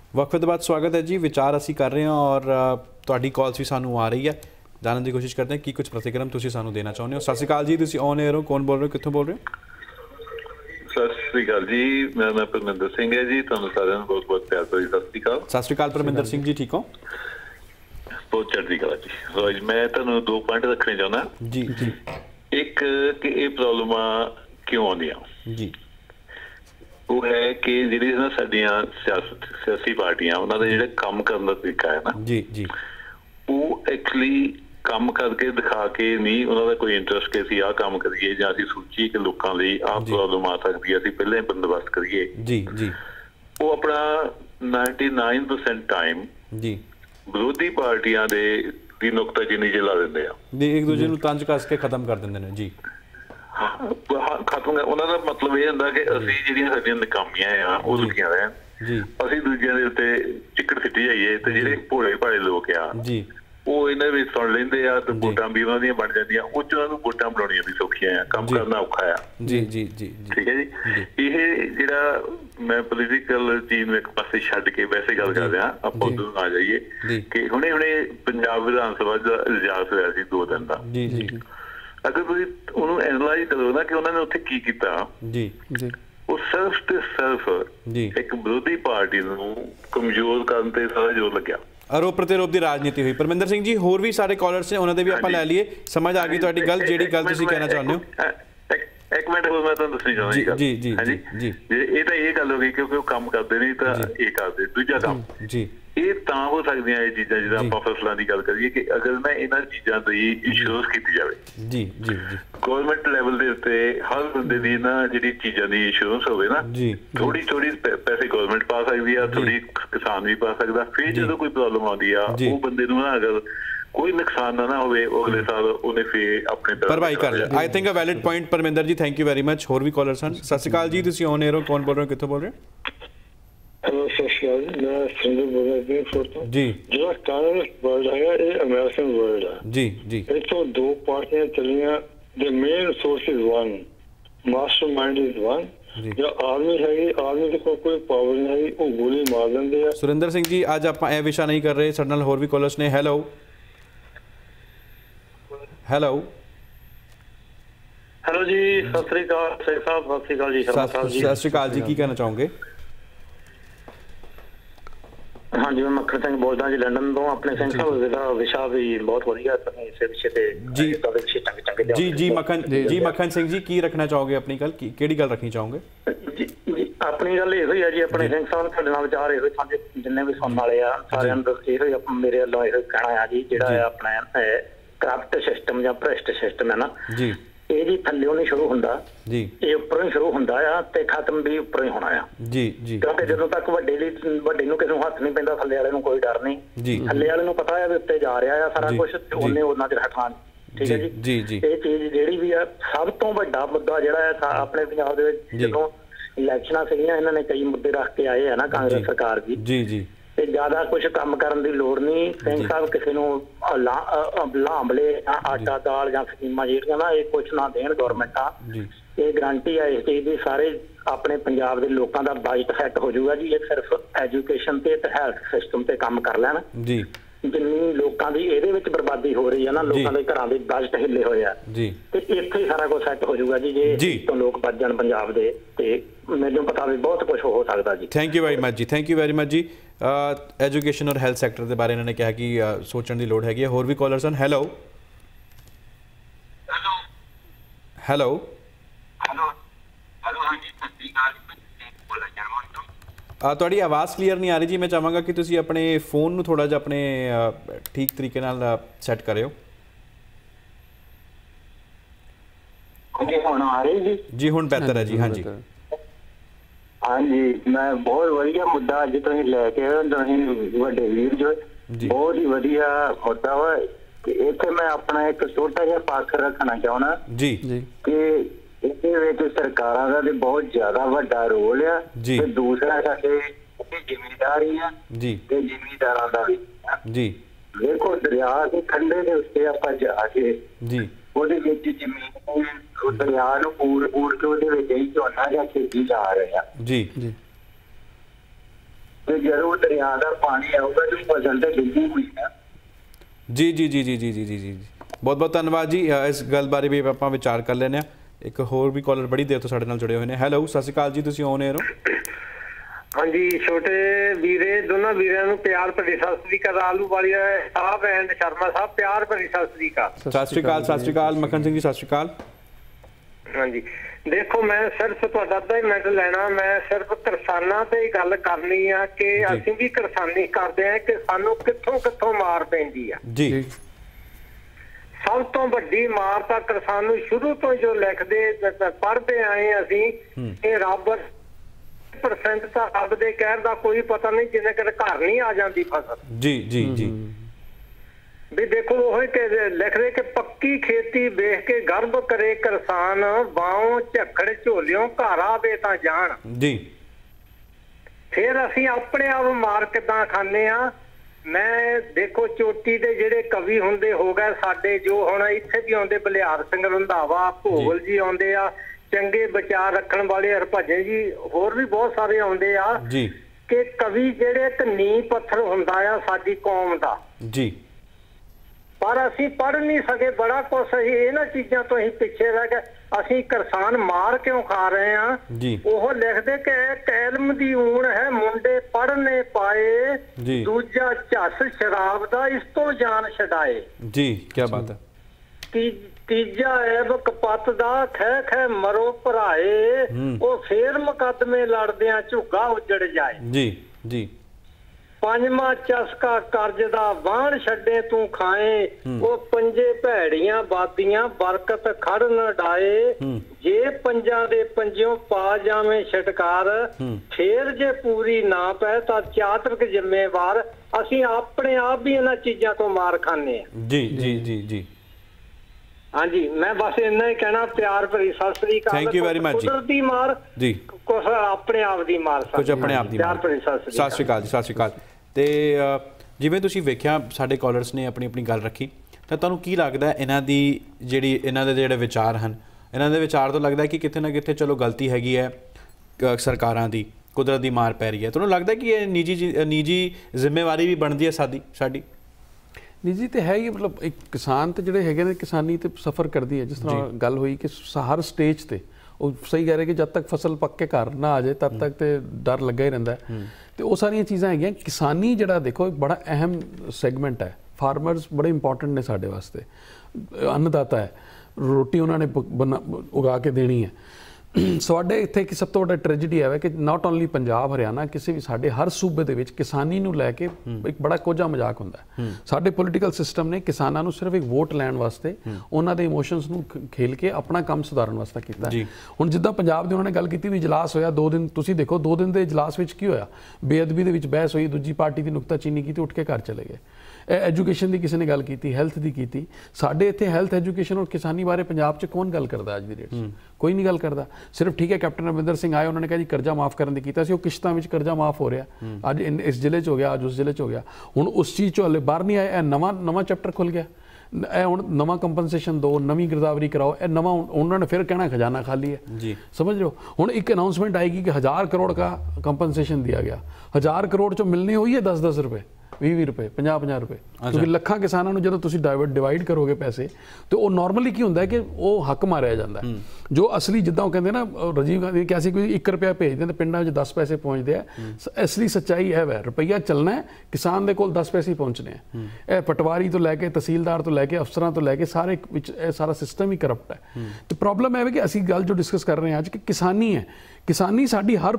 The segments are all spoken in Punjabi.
वक्फे तो बाद स्वागत है जी। विचार असी कर रहे हैं और तुहाडी कॉल्स भी सानू आ रही है, जानने की कोशिश करते हैं कि कुछ प्रतिक्रम तुसीं सानू देना चाहुंदे हो। सत श्री अकाल जी, तुसीं ऑन एयर हो, कौन बोल रहे हो, कित्थों बोल रहे हो? सत श्री अकाल जी, मेरा नाम परमिंदर सिंह है जी। तुहानू सारिआं नूं बहुत बहुत प्यार भरी सत श्री अकाल। सत श्री अकाल परमिंदर सिंह जी, ठीक हो? बहुत चढ़दी कला जी। सो अज मैं तुहानू दो पॉइंट रखने चाहुंदा जी जी। एक कि ये प्रॉब्लमां क्यों आउंदियां जी, वो है कि जिहड़ी ना साडियां सियासी पार्टियां उन्हां दा जिहड़ा काम करन दा तरीका है ना जी जी, वो एक्चुअली काम करके दिखा के नहीं उन्हां दा कोई इंटरस्ट कि असीं आह काम करिए जां असीं सोचीए कि लोकां लई आह प्रॉब्लम आ सकदी है, असीं पहले बंदोबस्त करिए। जी जी, वो अपना 99% टाइम जी विरोधी पार्टियां दे दी नुक्ताचीनी च ला दिंदे आ, एक दूजे नूं तंज कस के खत्म कर दिंदे ने। जी खत्म उन्हां दा मतलब ये हुंदा कि असीं जिहड़ियां साਡੀਆਂ नाकामियां आ ਉਹ ਲੁਕੀਆਂ ਰਹਿਣ, ਅਸੀਂ ਦੂਜਿਆਂ ਦੇ ਉੱਤੇ ਚਿੱਕੜ ਸਿੱਟੀ ਜਾਈਏ ਤੇ ਜਿਹੜੇ ਭੋਲੇ ਭਾਲੇ ਲੋਕ ਆ ਜੀ ਉਹ ਇਹਨਾਂ ਵਿੱਚ ਸੁਣ ਲੈਂਦੇ ਆ ਤੇ ਵੋਟਾਂ ਵੀ ਉਹਨਾਂ ਦੀਆਂ ਬਣ ਜਾਂਦੀਆਂ। ਉਹ ਚ ਉਹਨਾਂ ਨੂੰ ਵੋਟਾਂ ਬਣਾਉਣੀਆਂ ਵੀ ਸੌਖੀਆਂ ਆ, ਕੰਮ ਕਰਨਾ ਔਖਾ ਆ। ਜੀ ਜੀ ਜੀ, ਠੀਕ ਹੈ ਜੀ। ਇਹ ਜਿਹੜਾ ਮੈਂ ਪੋਲੀਟੀਕਲ ਚੀਜ਼ ਨੂੰ ਇੱਕ ਪਾਸੇ ਛੱਡ ਕੇ ਵੈਸੇ ਗੱਲ ਕਰ ਰਿਹਾ, ਆਪਾਂ ਉਦੋਂ ਆ ਜਾਈਏ ਕਿ ਹੁਣੇ ਪੰਜਾਬ ਵਿਧਾਨ ਸਭਾ ਦਾ ਇਜਲਾਸ ਹੋਇਆ ਸੀ 2 ਦਿਨ ਦਾ। ਜੀ ਜੀ, अगर तुम उन्होंने एनालाइज करो ना कि उन्होंने उत्थे की कीता जी जी, वो सिर्फ ते सिर्फ एक विरोधी पार्टी नूं कमजोर करन ते सारा जोर लग्या। आरोप प्रत्यारोप की राजनीति हुई। परमिंदर सिंह जी होर भी सारे कॉलर्स ने, उन्होंने भी आपां लै लईए। समझ आ गई तुहाडी गल, जिहड़ी गल तुसीं कहना चाहुंदे हो। एक मिनट मैं तुहानूं दस्सणी चाहुंदा जी जी जी जी, ये तो ये गल हो गई क्योंकि वो काम करदे नहीं तां ये करदे। दूजा काम जी ਇਹ ਤਾਂ ਹੋ ਸਕਦੀਆਂ ਇਹ ਚੀਜ਼ਾਂ ਜਿੱਦਾਂ ਆਪਾਂ ਫਸਲਾਂ ਦੀ ਗੱਲ ਕਰੀਏ ਕਿ ਅਗਰ ਨਾ ਇਹਨਾਂ ਚੀਜ਼ਾਂ ਦੀ ਇੰਸ਼ੋਰੈਂਸ ਕੀਤੀ ਜਾਵੇ ਜੀ ਜੀ ਜੀ, ਗਵਰਨਮੈਂਟ ਲੈਵਲ ਦੇ ਉੱਤੇ ਹਰ ਬੰਦੇ ਦੀ ਨਾ ਜਿਹੜੀ ਚੀਜ਼ਾਂ ਦੀ ਇੰਸ਼ੋਰੈਂਸ ਹੋਵੇ ਨਾ, ਥੋੜੀ ਥੋੜੀ ਪੈਸੇ ਗਵਰਨਮੈਂਟ ਪਾ ਸਕਦੀ ਆ, ਥੋੜੀ ਕਿਸਾਨ ਵੀ ਪਾ ਸਕਦਾ। ਫਿਰ ਜਦੋਂ ਕੋਈ ਪ੍ਰੋਬਲਮ ਆਉਂਦੀ ਆ ਉਹ ਬੰਦੇ ਨੂੰ ਨਾ ਅਗਰ ਕੋਈ ਨੁਕਸਾਨ ਨਾ ਹੋਵੇ ਉਹ ਅਗਲੇ ਸਾਲ ਉਹਨੇ ਫਿਰ ਆਪਣੇ ਭਰਪਾਈ ਕਰ ਲਿਆ। I think a valid point Parminder ji, thank you very much. ਹੋਰ ਵੀ ਕਾਲਰਸ ਹਨ। ਸਤਿ ਸ਼੍ਰੀ ਅਕਾਲ ਜੀ, ਤੁਸੀਂ ਔਨ 에ਅਰ ਹੋ, ਕੌਣ ਬੋਲ ਰਹੇ ਹੋ, ਕਿੱਥੋਂ ਬੋਲ ਰਹੇ ਹੋ? हेलो सत श्री अकाल, मैं संजय बोल रहा जी। जो कांग्रेस वर्ल्ड है ये अमेरिकन वर्ल्ड है जी जी। एक तो 2 पार्टियां चलियां, the main source is one, mastermind is one. जो आर्मी हैगी, आर्मी ਦੇ कोई पावर नहीं हैगी, वो गोली मार ਦਿੰਦੇ ਆ। ਸੁਰਿੰਦਰ ਸਿੰਘ ਜੀ, ਅੱਜ ਆਪਾਂ ਇਹ ਵਿਸ਼ਾ ਨਹੀਂ ਕਰ ਰਹੇ, ਸਾਡੇ ਨਾਲ ਹੋਰ ਵੀ ਕਾਲਰਸ ਨੇ। ਹੈਲੋ ਹੈਲੋ ਹੈਲੋ ਜੀ, ਸਤਿ ਸ਼੍ਰੀ ਅਕਾਲ ਸਿੰਘ ਸਾਹਿਬ। ਸਤਿ ਸ਼੍ਰੀ ਅਕਾਲ ਜੀ। ਸਤਿ ਸ਼੍ਰੀ ਅਕਾਲ ਜੀ, ਕੀ ਕਹਿਣਾ ਚਾਹੋਗੇ? हाँ जी, मैं मक्खन सिंह बोलता जी लंडन तो। अपने सिंह साहब का विषय भी बहुत वधिया है, इस विषय पे जी जी जी मक्खन सिंह जी, की रखना चाहोगे अपनी गल, किहड़ी गल रखनी चाहोगे? जी जी, अपनी गल इहो ही है जी। अपने सिंह साहब तुहाडे नाल विचार इहो साडे जिन्ने भी सुनने वाले आ सारिआं नूं इहो ही मेरे ਵੱਲੋਂ इहो कहना है जी, जिहड़ा है अपना करप्ट सिस्टम ਜਾਂ ਭ੍ਰਿਸ਼ਟ ਸਿਸਟਮ है ना जी, ਇਹ ਜੀ ਥੱਲਿਓਂ ਨਹੀਂ ਸ਼ੁਰੂ ਹੁੰਦਾ ਜੀ, ਇਹ ਉੱਪਰੋਂ ਹੀ ਸ਼ੁਰੂ ਹੁੰਦਾ ਆ ਤੇ ਖਤਮ ਵੀ ਉੱਪਰੋਂ ਹੀ ਹੋਣਾ ਆ ਜੀ ਜੀ। ਕਿਉਂਕਿ ਜਦੋਂ ਤੱਕ ਵੱਡੇ ਨੂੰ ਕਿਸੇ ਨੂੰ ਹੱਥ ਨਹੀਂ ਪੈਂਦਾ, ਥੱਲੇ ਵਾਲੇ ਨੂੰ ਕੋਈ ਡਰ ਨਹੀਂ ਜੀ। ਥੱਲੇ ਵਾਲੇ ਨੂੰ ਪਤਾ ਹੈ ਵੀ ਉੱਤੇ ਜਾ ਰਿਹਾ ਆ ਸਾਰਾ ਕੁਝ, ਉਹਨੇ ਉਹਨਾਂ ਚ ਹਟਾਉਣਾ। ਠੀਕ ਹੈ ਜੀ ਜੀ ਜੀ। ਇਹ ਚੀਜ਼ ਜਿਹੜੀ ਵੀ ਆ ਸਭ ਤੋਂ ਵੱਡਾ ਮੁੱਦਾ ਜਿਹੜਾ ਹੈ ਆਪਣੇ ਪੰਜਾਬ ਦੇ ਵਿੱਚ, ਜਦੋਂ ਇਲੈਕਸ਼ਨਾਂ ਸੀਗੀਆਂ ਇਹਨਾਂ ਨੇ ਕਈ ਮੁੱਦੇ ਰੱਖ ਕੇ ਆਏ ਆ ਨਾ ਕਾਂਗਰਸ ਸਰਕਾਰ ਵੀ ਜੀ ਜੀ, ਤੇ ਜ਼ਿਆਦਾ ਕੁਝ ਕੰਮ ਕਰਨ ਦੀ ਲੋੜ ਨਹੀਂ। ਸਿੰਘ ਸਾਹਿਬ ਕਿਸੇ ਨੂੰ ਲਾਂਬਲੇ ਆਟਾ ਦਾਲ ਜਾਂ ਸਕੀਮਾਂ ਜਿਹੜੀਆਂ ਨਾ ਇਹ ਕੁਛ ਨਾ ਦੇਣ ਗੌਰਮੈਂਟਾਂ, ਇਹ ਗਰੰਟੀ ਹੈ ਇਸ ਚੀਜ਼ ਦੀ। ਸਾਰੇ ਆਪਣੇ ਪੰਜਾਬ ਦੇ ਲੋਕਾਂ ਦਾ ਬਜਟ ਸੈੱਟ ਹੋ ਜਾਊਗਾ ਜੀ। ਇਹ ਸਿਰਫ ਐਜੂਕੇਸ਼ਨ ਤੇ ਹੈਲਥ ਸਿਸਟਮ ਤੇ ਕੰਮ ਕਰ ਲੈਣ ਜੀ। ਜਿੰਨੀ ਲੋਕਾਂ ਦੀ ਇਹਦੇ ਵਿੱਚ ਬਰਬਾਦੀ ਹੋ ਰਹੀ ਹੈ ਨਾ, ਲੋਕਾਂ ਦੇ ਘਰਾਂ ਦੇ ਬਜਟ ਹਿੱਲੇ ਹੋਏ ਆ ਜੀ, ਤੇ ਇੱਥੇ ਸਾਰਾ ਕੁਝ ਸੈੱਟ ਹੋ ਜਾਊਗਾ ਜੀ ਜੇ ਤੋਂ ਲੋਕ ਬਚ ਜਾਣ ਪੰਜਾਬ ਦੇ। ਤੇ ਮੈਨੂੰ ਪਤਾ ਵੀ ਬਹੁਤ ਕੁਝ ਹੋ ਸਕਦਾ ਜੀ। ਥੈਂਕ ਯੂ ਵੈਰੀ ਮਚ ਜੀ, ਥੈਂਕ ਯੂ ਵੈਰੀ ਮਚ ਜੀ। ਐਜੂਕੇਸ਼ਨ ਔਰ ਹੈਲਥ ਸੈਕਟਰ ਦੇ ਬਾਰੇ ਇਹਨਾਂ ਨੇ ਕਿਹਾ ਕਿ ਸੋਚਣ ਦੀ ਲੋੜ ਹੈਗੀ ਹੈ। ਹੋਰ ਵੀ ਕਾਲਰਸ ਹਨ। ਹੈਲੋ ਹੈਲੋ ਤੁਹਾਡੀ ਆਵਾਜ਼ ਕਲੀਅਰ ਨਹੀਂ ਆ ਰਹੀ ਜੀ। ਮੈਂ ਚਾਹਾਂਗਾ ਕਿ ਤੁਸੀਂ ਆਪਣੇ ਫੋਨ ਨੂੰ ਥੋੜ੍ਹਾ ਜਿਹਾ ਆਪਣੇ ਠੀਕ ਤਰੀਕੇ ਨਾਲ ਸੈੱਟ ਕਰਿਓ। ਹੁਣ ਆ ਰਹੀ ਜੀ? ਜੀ ਹੁਣ ਬਿਹਤਰ ਹੈ ਜੀ। ਹਾਂਜੀ ਹਾਂਜੀ, ਮੈਂ ਬਹੁਤ ਵਧੀਆ ਮੁੱਦਾ ਅੱਜ ਤੁਸੀਂ ਲੈ ਕੇ ਆਏ, ਤੁਸੀਂ ਵੱਡੇ ਵੀਰ ਜੋ ਬਹੁਤ ਹੀ ਵਧੀਆ ਮੁੱਦਾ ਵਾ। ਇੱਥੇ ਮੈਂ ਆਪਣਾ ਇੱਕ ਛੋਟਾ ਜਿਹਾ ਪੱਖ ਰੱਖਣਾ ਚਾਹੁੰਦਾ ਜੀ ਕਿ ਇਹਦੇ ਵਿੱਚ ਸਰਕਾਰਾਂ ਦਾ ਤੇ ਬਹੁਤ ਜ਼ਿਆਦਾ ਵੱਡਾ ਰੋਲ ਆ, ਤੇ ਦੂਸਰਾ ਸਾਡੇ ਜ਼ਿੰਮੇਵਾਰੀ ਆ ਜੀ, ਤੇ ਜ਼ਿਮੀਂਦਾਰਾਂ ਦਾ ਵੀ ਜੀ। ਦੇਖੋ ਦਰਿਆ ਦੇ ਕੰਢੇ ਦੇ ਉੱਤੇ ਆਪਾਂ ਜਾ ਕੇ ਜੀ ਉਹਦੇ ਵਿੱਚ ਜ਼ਮੀਨ ਦਰਿਆ ਨੂੰ ਪੂਰ ਕੇ ਉਹਦੇ ਵਿੱਚ ਹੀ ਝੋਨਾ ਜਾਂ ਖੇਤੀ ਜਾ ਰਹੇ ਆ ਜੀ ਜੀ। ਤੇ ਜਦੋਂ ਦਰਿਆ ਦਾ ਪਾਣੀ ਆਊਗਾ ਤੇ ਫਸਲ ਤੇ ਡੁੱਬੂ ਹੋਈ ਨਾ। ਜੀ ਜੀ ਜੀ ਜੀ ਜੀ ਜੀ ਜੀ ਜੀ ਬਹੁਤ ਬਹੁਤ ਧੰਨਵਾਦ ਜੀ। ਇਸ ਗੱਲ ਬਾਰੇ ਵੀ ਆਪਾਂ ਵਿਚਾਰ ਕਰ ਲੈਂਦੇ ਹਾਂ। ਇੱਕ ਹੋਰ ਵੀ ਕਾਲਰ ਬੜੀ ਦੇਰ ਤੋਂ ਸਾਡੇ ਨਾਲ ਜੁੜੇ ਹੋਏ ਨੇ। ਹੈਲੋ, ਸਤਿ ਸ਼੍ਰੀ ਅਕਾਲ ਜੀ, ਤੁਸੀਂ ਔਨ 에ਅਰ ਹੋ। ਹਾਂਜੀ, ਛੋਟੇ ਵੀਰੇ ਦੋਨਾਂ ਵੀਰਾਂ ਨੂੰ ਪਿਆਰ ਭਰੀ ਸਤਿ ਸ੍ਰੀ ਅਕਾਲ। ਆਲੂ ਵਾਲੀ ਸਾਹਿਬ ਐਂਡ ਸ਼ਰਮਾ ਸਾਹਿਬ ਪਿਆਰ ਭਰੀ ਸਤਿ ਸ੍ਰੀ ਅਕਾਲ। ਸਤਿ ਸ਼੍ਰੀ ਅਕਾਲ, ਸਤਿ ਸ਼੍ਰੀ ਅਕਾਲ। ਮੱਖਣ ਸਿੰਘ ਜੀ ਸਤਿ ਸ਼੍ਰੀ ਅਕਾਲ। ਹਾਂਜੀ, ਦੇਖੋ ਮੈਂ ਸਿਰਫ ਤੁਹਾਡਾ ਅੱਧਾ ਹੀ ਮਿੰਟ ਲੈਣਾ। ਮੈਂ ਸਿਰਫ ਕਿਸਾਨਾਂ ਤੇ ਹੀ ਗੱਲ ਕਰਨੀ ਆ ਕਿ ਅਸੀਂ ਵੀ ਕਿਸਾਨੀ ਕਰਦੇ ਆ ਕਿ ਸਾਨੂੰ ਕਿੱਥੋਂ ਕਿੱਥੋਂ ਮਾਰ ਪੈਂਦੀ ਆ ਜੀ। ਸਭ ਤੋਂ ਵੱਡੀ ਮਾਰ ਤਾਂ ਕਿਸਾਨ ਨੂੰ ਸ਼ੁਰੂ ਤੋਂ ਜੋ ਲਿਖਦੇ ਪੜ੍ਹਦੇ ਆਏ ਅਸੀਂ ਇਹ ਰੱਬ % ਤਾਂ ਰੱਬ ਦੇ ਕਹਿਣ ਦਾ ਕੋਈ ਪਤਾ ਨਹੀਂ ਜਿੰਨੇ ਕਿਤੇ ਘਰ ਨਹੀਂ ਆ ਜਾਂਦੀ ਫਸਲ। ਜੀ ਜੀ ਜੀ ਵੀ ਦੇਖੋ ਉਹ ਲਿਖਦੇ ਕਿ ਪੱਕੀ ਖੇਤੀ ਵੇਖ ਕੇ ਗਰਭ ਕਰੇ ਕਿਸਾਨ, ਬਾਹੋਂ ਝੱਖੜ ਝੋਲਿਓ ਘਰ ਆਵੇ ਤਾਂ ਜਾਣ ਜੀ। ਫਿਰ ਅਸੀਂ ਆਪਣੇ ਆਪ ਮਾਰ ਕਿੱਦਾਂ ਖਾਂਦੇ ਆ। ਮੈਂ ਦੇਖੋ ਚੋਟੀ ਦੇ ਜਿਹੜੇ ਕਵੀ ਹੁੰਦੇ ਹੋ ਗਏ ਸਾਡੇ, ਜੋ ਹੁਣ ਇੱਥੇ ਵੀ ਆਉਂਦੇ, ਬਲਿਹਾਰ ਸਿੰਘ ਰੰਧਾਵਾ, ਭੋਗਲ ਜੀ ਆਉਂਦੇ ਆ, ਚੰਗੇ ਵਿਚਾਰ ਰੱਖਣ ਵਾਲੇ ਹਰਭਜਨ ਜੀ, ਹੋਰ ਵੀ ਬਹੁਤ ਸਾਰੇ ਆਉਂਦੇ ਆ ਕਿ ਕਵੀ ਜਿਹੜੇ ਇੱਕ ਨੀਂਹ ਪੱਥਰ ਹੁੰਦਾ ਆ ਸਾਡੀ ਕੌਮ ਦਾ ਜੀ। ਪਰ ਅਸੀਂ ਪੜ੍ਹ ਨਹੀਂ ਸਕੇ ਬੜਾ ਕੁਛ। ਅਸੀਂ ਇਹਨਾਂ ਚੀਜ਼ਾਂ ਤੋਂ ਅਸੀਂ ਪਿੱਛੇ ਰਹਿ ਗਏ। ਅਸੀਂ ਕਿਸਾਨ ਮਾਰ ਕਿਉਂ ਖਾ ਰਹੇ ਆ। ਉਹ ਲਿਖਦੇ ਕਿ ਕੈਲਮ ਦੀ ਊਣ ਹੈ ਮੁੰਡੇ ਪੜ੍ਹਨੇ ਪਾਏ, ਦੂਜਾ ਝੱਸ ਸ਼ਰਾਬ ਦਾ ਇਸ ਤੋਂ ਜਾਨ ਛਡਾਏ ਜੀ। ਕੀ ਬਾਤ ਹੈ। ਤੀਜਾ ਐਬ ਕਪੱਤ ਦਾ ਖੈ ਖੈ ਮਰੋ ਭਰਾਏ, ਉਹ ਫੇਰ ਮੁਕੱਦਮੇ ਲੜਦਿਆਂ ਝੁੱਗਾ ਉੱਜੜ ਜਾਏ ਜੀ ਜੀ। ਪੰਜਵਾਂ ਚਸਕਾ ਕਰਜ਼ ਦਾ ਵਾਹਣ ਛੱਡੇ ਤੂੰ ਖਾਏ, ਉਹ ਪੰਜੇ ਭੈੜੀਆਂ ਬਾਦੀਆਂ ਬਰਕਤ ਖੜ ਨਾ ਡਾਏ, ਜੇ ਪੰਜਾਂ ਦੇ ਪੰਜਿਓਂ ਪਾ ਜਾਵੇਂ ਛਟਕਾਰ, ਫੇਰ ਜੇ ਪੂਰੀ ਨਾ ਪਏ ਤਾਂ ਚਾਤਰਕ ਜ਼ਿੰਮੇਵਾਰ। ਅਸੀਂ ਆਪਣੇ ਆਪ ਵੀ ਇਹਨਾਂ ਚੀਜ਼ਾਂ ਤੋਂ ਮਾਰ ਖਾਂਦੇ ਆ ਜੀ ਜੀ ਜੀ ਜੀ। ਹਾਂਜੀ, ਮੈਂ ਬਸ ਇੰਨਾ ਹੀ ਕਹਿਣਾ। ਪਿਆਰ ਭਰੀ ਸਤਿ ਸ੍ਰੀ ਅਕਾਲ। ਥੈਂਕ ਯੂ ਵੈਰੀ ਮਚ ਜੀ। ਕੁਦਰਤੀ ਮਾਰ ਜੀ, ਕੁਝ ਆਪਣੇ ਆਪ ਦੀ ਮਾਰ, ਕੁਝ ਆਪਣੇ ਆਪ ਦੀ। ਪਿਆਰ ਭਰੀ ਸਤਿ ਸ੍ਰੀ ਅਕਾਲ ਜੀ। ਸਤਿ ਸ੍ਰੀ ਅਕਾਲ। ਤੇ ਜਿਵੇਂ ਤੁਸੀਂ ਵੇਖਿਆ ਸਾਡੇ ਕਾਲਰਸ ਨੇ ਆਪਣੀ ਆਪਣੀ ਗੱਲ ਰੱਖੀ, ਤਾਂ ਤੁਹਾਨੂੰ ਕੀ ਲੱਗਦਾ ਇਹਨਾਂ ਦੀ ਇਹਨਾਂ ਦੇ ਜਿਹੜੇ ਵਿਚਾਰ ਹਨ, ਇਹਨਾਂ ਦੇ ਵਿਚਾਰ ਤੋਂ ਲੱਗਦਾ ਕਿ ਕਿਤੇ ਨਾ ਕਿਤੇ ਚਲੋ ਗਲਤੀ ਹੈਗੀ ਹੈ ਸਰਕਾਰਾਂ ਦੀ, ਕੁਦਰਤ ਦੀ ਮਾਰ ਪੈ ਰਹੀ ਹੈ। ਤੁਹਾਨੂੰ ਲੱਗਦਾ ਕਿ ਇਹ ਨਿੱਜੀ ਜ਼ਿੰਮੇਵਾਰੀ ਵੀ ਬਣਦੀ ਹੈ ਸਾਡੀ? ਨਿੱਜੀ ਤੇ ਹੈ ਹੀ। ਮਤਲਬ ਇੱਕ ਕਿਸਾਨ ਤੇ ਜਿਹੜੇ ਹੈਗੇ ਨੇ, ਕਿਸਾਨੀ ਤੇ ਸਫਰ ਕਰਦੀ ਹੈ। ਜਿਸ ਤਰ੍ਹਾਂ ਗੱਲ ਹੋਈ ਕਿ ਹਰ ਸਟੇਜ ਤੇ ਉਹ ਸਹੀ ਕਹਿ ਰਹੇ ਕਿ ਜਦ ਤੱਕ ਫਸਲ ਪੱਕ ਕੇ ਘਰ ਨਾ ਆ ਜਾਏ ਤਦ ਤੱਕ ਤੇ ਡਰ ਲੱਗਾ ਹੀ ਰਹਿੰਦਾ ਹੈ। ਤੇ ਉਹ ਸਾਰੀਆਂ ਚੀਜ਼ਾਂ ਹੈਗੀਆਂ। ਕਿਸਾਨੀ ਜਿਹੜਾ ਦੇਖੋ ਇੱਕ ਬੜਾ ਅਹਿਮ ਸੈਗਮੈਂਟ ਹੈ। ਫਾਰਮਰਸ ਬੜੇ ਇੰਪੋਰਟੈਂਟ ਨੇ ਸਾਡੇ ਵਾਸਤੇ। ਅੰਨਦਾਤਾ ਹੈ, ਰੋਟੀ ਉਹਨਾਂ ਨੇ ਉਗਾ ਕੇ ਦੇਣੀ ਹੈ। ਸਾਡੇ ਇੱਥੇ ਇੱਕ ਸਭ ਤੋਂ ਵੱਡਾ ਟ੍ਰੈਜਡੀ ਹੈ ਕਿ ਨਾਟ ਓਨਲੀ ਪੰਜਾਬ, ਹਰਿਆਣਾ, ਕਿਸੇ ਵੀ ਸਾਡੇ ਹਰ ਸੂਬੇ ਦੇ ਵਿੱਚ ਕਿਸਾਨੀ ਨੂੰ ਲੈ ਕੇ ਇੱਕ ਬੜਾ ਕੋਝਾ ਮਜ਼ਾਕ ਹੁੰਦਾ ਹੈ। ਸਾਡੇ ਪੋਲੀਟੀਕਲ ਸਿਸਟਮ ਨੇ ਕਿਸਾਨਾਂ ਨੂੰ ਸਿਰਫ ਇੱਕ ਵੋਟ ਲੈਣ ਵਾਸਤੇ, ਉਹਨਾਂ ਦੇ ਇਮੋਸ਼ਨਸ ਨੂੰ ਖੇਲ ਕੇ ਆਪਣਾ ਕੰਮ ਸੁਧਾਰਨ ਵਾਸਤੇ ਕੀਤਾ। ਹੁਣ ਜਿੱਦਾਂ ਪੰਜਾਬ ਦੇ ਉਹਨਾਂ ਨੇ ਗੱਲ ਕੀਤੀ ਵੀ ਇਜਲਾਸ ਹੋਇਆ 2 ਦਿਨ, ਤੁਸੀਂ ਦੇਖੋ 2 ਦਿਨ ਦੇ ਇਜਲਾਸ ਵਿੱਚ ਕੀ ਹੋਇਆ। ਬੇਅਦਬੀ ਦੇ ਵਿੱਚ ਬਹਿਸ ਹੋਈ, ਦੂਜੀ ਪਾਰਟੀ ਦੀ ਨੁਕਤਾਚੀਨੀ ਕੀਤੀ, ਉੱਠ ਕੇ ਘਰ ਚਲੇ ਗਏ। ਐਜੂਕੇਸ਼ਨ ਦੀ ਕਿਸੇ ਨੇ ਗੱਲ ਕੀਤੀ, ਹੈਲਥ ਦੀ ਕੀਤੀ। ਸਾਡੇ ਇੱਥੇ ਹੈਲਥ, ਐਜੂਕੇਸ਼ਨ ਔਰ ਕਿਸਾਨੀ ਬਾਰੇ ਪੰਜਾਬ 'ਚ ਕੌਣ ਗੱਲ ਕਰਦਾ ਅੱਜ ਦੀ ਡੇਟ 'ਚ? ਕੋਈ ਨਹੀਂ ਗੱਲ ਕਰਦਾ। ਸਿਰਫ ਠੀਕ ਹੈ ਕੈਪਟਨ ਅਮਰਿੰਦਰ ਸਿੰਘ ਆਏ, ਉਹਨਾਂ ਨੇ ਕਿਹਾ ਜੀ ਕਰਜ਼ਾ ਮਾਫ ਕਰਨ ਦੀ ਕੀਤਾ ਸੀ, ਉਹ ਕਿਸ਼ਤਾਂ ਵਿੱਚ ਕਰਜ਼ਾ ਮਾਫ ਹੋ ਰਿਹਾ। ਅੱਜ ਇਸ ਜ਼ਿਲ੍ਹੇ 'ਚ ਹੋ ਗਿਆ, ਅੱਜ ਉਸ ਜ਼ਿਲ੍ਹੇ 'ਚ ਹੋ ਗਿਆ। ਹੁਣ ਉਸ ਚੀਜ਼ 'ਚੋਂ ਹਲੇ ਬਾਹਰ ਨਹੀਂ ਆਏ। ਇਹ ਨਵਾਂ ਚੈਪਟਰ ਖੁੱਲ੍ਹ ਗਿਆ। ਇਹ ਹੁਣ ਨਵਾਂ ਕੰਪਨਸੇਸ਼ਨ ਦਿਓ, ਨਵੀਂ ਗਿਰਦਾਵਰੀ ਕਰਾਓ। ਇਹ ਨਵਾਂ ਉਹਨਾਂ ਨੇ ਫਿਰ ਕਹਿਣਾ ਖਜ਼ਾਨਾ ਖਾਲੀ ਹੈ ਜੀ। ਸਮਝ ਰਹੇ ਹੋ? ਹੁਣ ਇੱਕ ਅਨਾਉਂਸਮੈਂਟ ਆਏਗੀ ਕਿ 1000 ਕਰੋੜ का कंपनसेशन दिया गया। 1000 ਕਰੋੜ 'ਚੋਂ ਮਿਲਣੀ ਹੋਈ ਹੈ 10-10 ਰੁਪਏ, 20-20 ਰੁਪਏ, 50-50 ਰੁਪਏ। ਕਿਉਂਕਿ ਲੱਖਾਂ ਕਿਸਾਨਾਂ ਨੂੰ ਜਦੋਂ ਤੁਸੀਂ ਡਿਵਾਈਡ ਕਰੋਗੇ ਪੈਸੇ, ਤੇ ਉਹ ਨਾਰਮਲੀ ਕੀ ਹੁੰਦਾ ਹੈ ਕਿ ਉਹ ਹੱਕ ਮਾਰਿਆ ਜਾਂਦਾ। ਜੋ ਅਸਲੀ ਜਿੱਦਾਂ ਉਹ ਕਹਿੰਦੇ ਨਾ ਰਾਜੀਵ ਗਾਂਧੀ ਕਿਹਾ ਸੀ ਕੋਈ 1 ਰੁਪਇਆ ਭੇਜਦੇ ਤਾਂ ਪਿੰਡਾਂ 'ਚ 10 ਪੈਸੇ ਪਹੁੰਚਦੇ ਆ। ਅਸਲੀ ਸੱਚਾਈ ਇਹ ਹੈ, ਰੁਪਈਆ ਚੱਲਣਾ ਹੈ, ਕਿਸਾਨ ਦੇ ਕੋਲ 10 ਪੈਸੇ ਪਹੁੰਚਣੇ ਆ। ਇਹ ਪਟਵਾਰੀ ਤੋਂ ਲੈ ਕੇ ਤਹਿਸੀਲਦਾਰ ਤੋਂ ਲੈ ਕੇ ਅਫਸਰਾਂ ਤੋਂ ਲੈ ਕੇ ਸਾਰੇ ਵਿੱਚ ਇਹ ਸਾਰਾ ਸਿਸਟਮ ਹੀ ਕਰਪਟ ਹੈ। ਤੇ ਪ੍ਰੋਬਲਮ ਇਹ ਹੈ ਕਿ ਅਸੀਂ ਗੱਲ ਜੋ ਡਿਸਕਸ ਕਰ ਰਹੇ ਹਾਂ ਅੱਜ ਕਿ ਕਿਸਾਨੀ ਹੈ। ਕਿਸਾਨੀ ਸਾਡੀ ਹਰ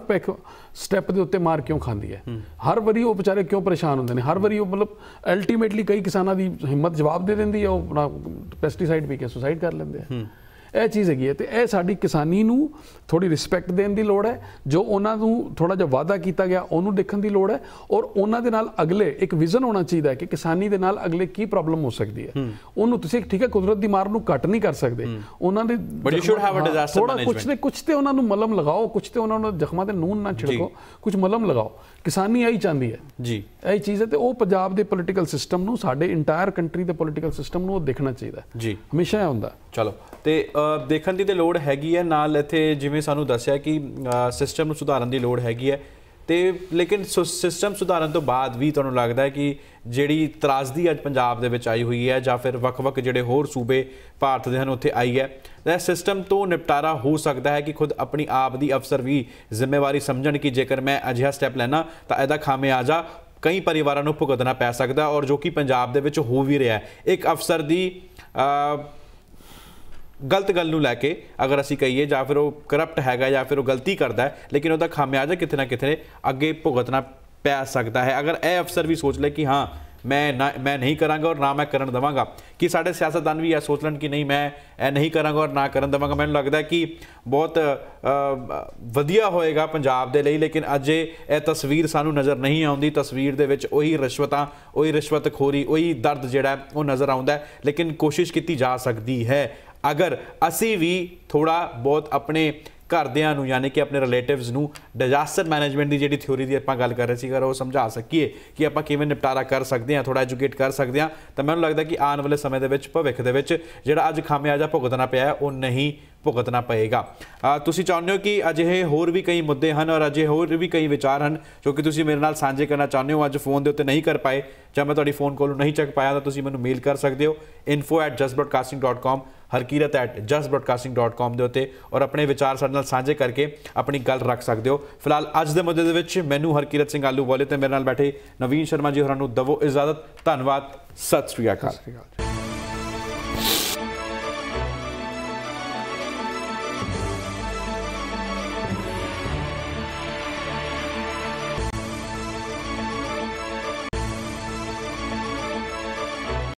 ਸਟੈਪ ਦੇ ਉੱਤੇ ਮਾਰ ਕਿਉਂ ਖਾਂਦੀ ਹੈ? ਹਰ ਵਾਰੀ ਉਹ ਵਿਚਾਰੇ ਕਿਉਂ ਪਰੇਸ਼ਾਨ ਹੁੰਦੇ ਨੇ? ਹਰ ਵਾਰੀ ਉਹ ਮਤਲਬ ਅਲਟੀਮੇਟਲੀ ਕਈ ਕਿਸਾਨਾਂ ਦੀ ਹਿੰਮਤ ਜਵਾਬ ਦੇ ਦਿੰਦੀ ਹੈ, ਉਹ ਆਪਣਾ ਪੈਸਟੀਸਾਈਡ ਪੀ ਕੇ ਸੁਸਾਈਡ ਕਰ ਲੈਂਦੇ ਆ। ਇਹ ਚੀਜ਼ ਹੈਗੀ ਹੈ। ਤੇ ਇਹ ਸਾਡੀ ਕਿਸਾਨੀ ਨੂੰ ਥੋੜੀ ਰਿਸਪੈਕਟ ਦੇਣ ਦੀ ਲੋੜ ਹੈ। ਜੋ ਉਹਨਾਂ ਨੂੰ ਥੋੜਾ ਜਿਹਾ ਵਾਅਦਾ ਕੀਤਾ ਗਿਆ ਉਹਨੂੰ ਦੇਖਣ ਦੀ ਲੋੜ ਹੈ। ਔਰ ਉਹਨਾਂ ਦੇ ਨਾਲ ਅਗਲੇ ਇੱਕ ਵਿਜ਼ਨ ਹੋਣਾ ਚਾਹੀਦਾ ਹੈ ਕਿ ਕਿਸਾਨੀ ਦੇ ਨਾਲ ਅਗਲੇ ਕੀ ਪ੍ਰੋਬਲਮ ਹੋ ਸਕਦੀ ਹੈ। ਉਹਨੂੰ ਤੁਸੀਂ ਠੀਕ ਹੈ ਕੁਦਰਤ ਦੀ ਮਾਰ ਨੂੰ ਘੱਟ ਨਹੀਂ ਕਰ ਸਕਦੇ। ਉਹਨਾਂ ਦੇ ਥੋੜਾ ਕੁਛ ਤੇ ਉਹਨਾਂ ਨੂੰ ਮਲਮ ਲਗਾਓ, ਕੁਛ ਤੇ ਉਹਨਾਂ ਨੂੰ ਜ਼ਖਮਾਂ ਤੇ ਨੂਨ ਨਾ ਛਿੜਕੋ, ਕੁਛ ਮਲਮ ਲਗਾਓ। ਕਿਸਾਨੀ ਆਹੀ ਚਾਹੁੰਦੀ ਹੈ ਜੀ, ਇਹ ਚੀਜ਼ ਹੈ। ਤੇ ਉਹ ਪੰਜਾਬ ਦੇ ਪੋਲੀਟੀਕਲ ਸਿਸਟਮ ਨੂੰ, ਸਾਡੇ ਇੰਟਾਇਰ ਕੰਟਰੀ ਦੇ ਪੋਲੀਟੀਕਲ ਸਿਸਟਮ ਨੂੰ ਉਹ ਦੇਖਣਾ ਚਾਹੀਦਾ ਜੀ, ਹਮੇਸ਼ਾ ਇਹ ਹੁੰਦਾ। ਚਲੋ, ਤੇ ਦੇਖਣ ਦੀ ਤੇ ਲੋੜ ਹੈਗੀ ਹੈ। ਨਾਲ ਇੱਥੇ ਜਿਵੇਂ ਸਾਨੂੰ ਦੱਸਿਆ ਕਿ ਸਿਸਟਮ ਨੂੰ ਸੁਧਾਰਨ ਦੀ ਲੋੜ ਹੈਗੀ ਹੈ। ਤੇ ਲੇਕਿਨ ਸਿਸਟਮ ਸੁਧਾਰਨ ਤੋਂ ਬਾਅਦ ਵੀ ਤੁਹਾਨੂੰ ਲੱਗਦਾ ਹੈ ਕਿ ਜਿਹੜੀ ਤਰਾਸਦੀ ਅੱਜ ਪੰਜਾਬ ਦੇ ਵਿੱਚ ਆਈ ਹੋਈ ਹੈ ਜਾਂ ਫਿਰ ਵੱਖ-ਵੱਖ ਜਿਹੜੇ ਹੋਰ ਸੂਬੇ ਭਾਰਤ ਦੇ ਹਨ ਉੱਥੇ ਆਈ ਹੈ, ਤਾਂ ਸਿਸਟਮ ਤੋਂ ਨਿਪਟਾਰਾ ਹੋ ਸਕਦਾ ਹੈ ਕਿ ਖੁਦ ਆਪਣੀ ਆਪ ਦੀ ਅਫਸਰ ਵੀ ਜ਼ਿੰਮੇਵਾਰੀ ਸਮਝਣ ਕਿ ਜੇਕਰ ਮੈਂ ਅਜਿਹਾ ਸਟੈਪ ਲੈਣਾ ਤਾਂ ਇਹਦਾ ਖਾਮਿਆਜ਼ਾ ਕਈ ਪਰਿਵਾਰਾਂ ਨੂੰ ਭੁਗਤਣਾ ਪੈ ਸਕਦਾ, ਔਰ ਜੋ ਕਿ ਪੰਜਾਬ ਦੇ ਵਿੱਚ ਹੋ ਵੀ ਰਿਹਾ। ਇੱਕ ਅਫਸਰ ਦੀ ਗਲਤ ਗੱਲ ਨੂੰ ਲੈ ਕੇ ਅਗਰ ਅਸੀਂ ਕਹੀਏ ਜਾਂ ਫਿਰ ਉਹ ਕਰਪਟ ਹੈਗਾ ਜਾਂ ਫਿਰ ਉਹ ਗਲਤੀ ਕਰਦਾ ਹੈ, ਲੇਕਿਨ ਉਹਦਾ ਖਾਮਿਆਜ਼ਾ ਕਿਤੇ ਨਾ ਕਿਤੇ ਅੱਗੇ ਭੁਗਤਣਾ ਪੈ ਸਕਦਾ ਹੈ। ਅਗਰ ਇਹ ਅਫਸਰ ਵੀ ਸੋਚ ਲੈ ਕਿ ਹਾਂ ਮੈਂ ਨਹੀਂ ਕਰਾਂਗਾ ਔਰ ਨਾ ਮੈਂ ਕਰਨ ਦੇਵਾਂਗਾ, ਕਿ ਸਾਡੇ ਸਿਆਸਤਦਾਨ ਵੀ ਇਹ ਸੋਚ ਲੈਣ ਕਿ ਨਹੀਂ ਮੈਂ ਇਹ ਨਹੀਂ ਕਰਾਂਗਾ ਔਰ ਨਾ ਕਰਨ ਦੇਵਾਂਗਾ, ਮੈਨੂੰ ਲੱਗਦਾ ਕਿ ਬਹੁਤ ਵਧੀਆ ਹੋਏਗਾ ਪੰਜਾਬ ਦੇ ਲਈ। ਲੇਕਿਨ ਅਜੇ ਇਹ ਤਸਵੀਰ ਸਾਨੂੰ ਨਜ਼ਰ ਨਹੀਂ ਆਉਂਦੀ। ਤਸਵੀਰ ਦੇ ਵਿੱਚ ਉਹੀ ਰਿਸ਼ਵਤਾਂ, ਉਹੀ ਰਿਸ਼ਵਤਖੋਰੀ, ਉਹੀ ਦਰਦ ਜਿਹੜਾ ਉਹ ਨਜ਼ਰ ਆਉਂਦਾ। ਲੇਕਿਨ ਕੋਸ਼ਿਸ਼ ਕੀਤੀ ਜਾ ਸਕਦੀ ਹੈ ਅਗਰ ਅਸੀਂ ਵੀ ਥੋੜ੍ਹਾ ਬਹੁਤ ਆਪਣੇ ਘਰਦਿਆਂ ਨੂੰ ਯਾਨੀ ਕਿ ਆਪਣੇ ਰਿਲੇਟਿਵਸ ਨੂੰ ਡਿਜ਼ਾਸਟਰ ਮੈਨੇਜਮੈਂਟ ਦੀ ਜਿਹੜੀ ਥਿਊਰੀ ਦੀ ਆਪਾਂ ਗੱਲ ਕਰ ਰਹੇ ਸੀ, ਅਗਰ ਉਹ ਸਮਝਾ ਸਕੀਏ ਕਿ ਆਪਾਂ ਕਿਵੇਂ ਨਿਪਟਾਰਾ ਕਰ ਸਕਦੇ ਹਾਂ, ਥੋੜ੍ਹਾ ਐਜੂਕੇਟ ਕਰ ਸਕਦੇ ਹਾਂ, ਤਾਂ ਮੈਨੂੰ ਲੱਗਦਾ ਕਿ ਆਉਣ ਵਾਲੇ ਸਮੇਂ ਦੇ ਵਿੱਚ ਭਵਿੱਖ ਦੇ ਵਿੱਚ ਜਿਹੜਾ ਅੱਜ ਖਾਮਿਆਜ਼ਾ ਭੁਗਤਣਾ ਪਿਆ ਉਹ ਨਹੀਂ ਭੁਗਤਣਾ ਪਏਗਾ। ਤੁਸੀਂ ਚਾਹੁੰਦੇ ਹੋ ਕਿ ਅਜਿਹੇ ਹੋਰ ਵੀ ਕਈ ਮੁੱਦੇ ਹਨ ਔਰ ਅਜਿਹੇ ਹੋਰ ਵੀ ਕਈ ਵਿਚਾਰ ਹਨ ਜੋ ਕਿ ਤੁਸੀਂ ਮੇਰੇ ਨਾਲ ਸਾਂਝੇ ਕਰਨਾ ਚਾਹੁੰਦੇ ਹੋ, ਅੱਜ ਫੋਨ ਦੇ ਉੱਤੇ ਨਹੀਂ ਕਰ ਪਾਏ ਜਾਂ ਮੈਂ ਤੁਹਾਡੀ ਫੋਨ ਕਾਲ ਨੂੰ ਨਹੀਂ ਚੱਕ ਪਾਇਆ, ਤਾਂ ਤੁਸੀਂ ਮੈਨੂੰ ਮੇਲ ਕਰ ਸਕਦੇ ਹੋ info@justbroadcasting.com, harkirat@justbroadcasting.com ਦੇ ਉੱਤੇ, ਔਰ ਆਪਣੇ ਵਿਚਾਰ ਸਾਡੇ ਨਾਲ ਸਾਂਝੇ ਕਰਕੇ ਆਪਣੀ ਗੱਲ ਰੱਖ ਸਕਦੇ ਹੋ। ਫਿਲਹਾਲ ਅੱਜ ਦੇ ਮੁੱਦੇ ਦੇ ਵਿੱਚ ਮੈਨੂੰ ਹਰਕੀਰਤ ਸਿੰਘ ਆਲੂਵਾਲੀਆ ਤੇ ਮੇਰੇ ਨਾਲ ਬੈਠੇ ਨਵੀਨ ਸ਼ਰਮਾ ਜੀ ਹੋਰਾਂ ਨੂੰ ਦਵੋ ਇਜਾਜ਼ਤ। ਧੰਨਵਾਦ, ਸਤਿ ਸ਼੍ਰੀ ਅਕਾਲ।